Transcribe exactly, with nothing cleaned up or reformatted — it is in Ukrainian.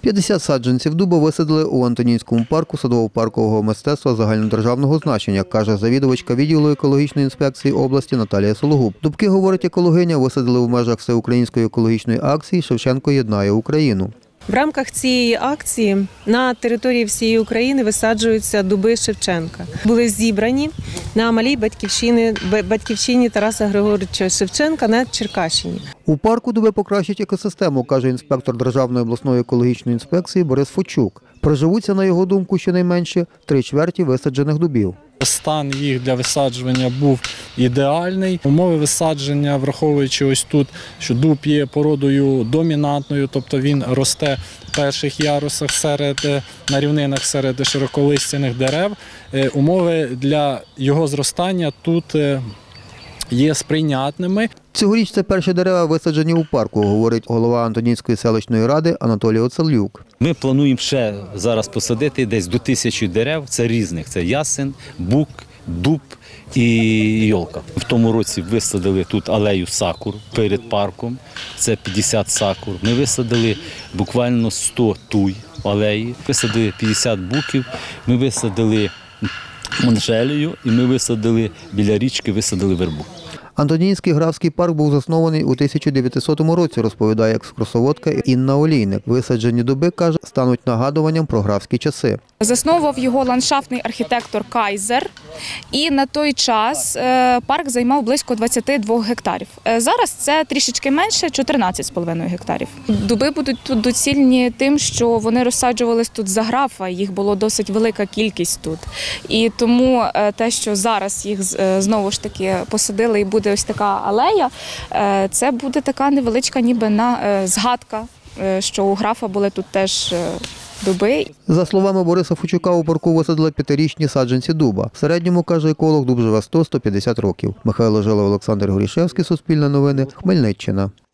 п'ятдесят саджанців дуба висадили у Антонінському парку садово-паркового мистецтва загальнодержавного значення, каже завідувачка відділу екологічної інспекції області Наталія Сологуб. Дубки, говорить екологиня, висадили в межах всеукраїнської екологічної акції «Шевченко єднає Україну». В рамках цієї акції на території всієї України висаджуються дуби Шевченка. Були зібрані на малій батьківщині, батьківщині Тараса Григоровича Шевченка на Черкащині. У парку дуби покращать екосистему, каже інспектор Державної обласної екологічної інспекції Борис Фочук. Приживуться, на його думку, щонайменше три чверті висаджених дубів. Стан їх для висаджування був ідеальний. Умови висадження, враховуючи ось тут, що дуб є породою домінантною, тобто він росте в перших ярусах серед, на рівнинах серед широколистяних дерев. Умови для його зростання тут є сприйнятними. Цьогоріч це перші дерева висаджені у парку, говорить голова Антонінської селищної ради Анатолій Оцелюк. Ми плануємо ще зараз посадити десь до тисячі дерев, це різних, це ясен, бук, дуб і йолка. В тому році висадили тут алею сакур перед парком, це п'ятдесят сакур. Ми висадили буквально сто туй алеї, висадили п'ятдесят буків, ми висадили монжелію і ми висадили біля річки, висадили вербу. Антонінський графський парк був заснований у тисяча дев'ятисотому році, розповідає екскурсоводка Інна Олійник. Висаджені дуби, каже, стануть нагадуванням про графські часи. Засновував його ландшафтний архітектор Кайзер, і на той час парк займав близько двадцяти двох гектарів. Зараз це трішечки менше – чотирнадцять з половиною гектарів. Дуби будуть тут доцільні тим, що вони розсаджувались тут за графа, їх було досить велика кількість тут. І тому те, що зараз їх знову ж таки посадили і буде ось така алея, це буде така невеличка ніби на згадка, що у графа були тут теж дуби. За словами Бориса Фочука, у парку висадили п'ятирічні саджанці дуба. В середньому, каже еколог, дуб живе сто - сто п'ятдесят років. Михайло Жилов, Олександр Горішевський, Суспільне новини, Хмельниччина.